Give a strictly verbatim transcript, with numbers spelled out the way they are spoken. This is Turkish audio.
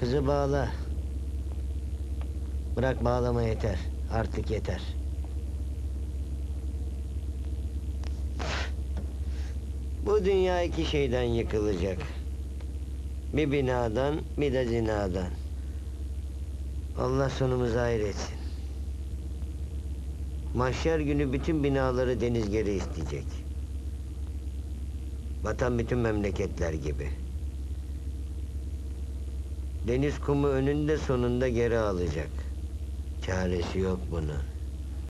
Kızı bağla. Bırak bağlama, yeter. Artık yeter. Bu dünya iki şeyden yıkılacak. Bir binadan, bir de zinadan. Allah sonumuzu hayretsin. Mahşer günü bütün binaları deniz geri isteyecek. Vatan bütün memleketler gibi. Deniz kumu önünde sonunda geri alacak. Çaresi yok bunun.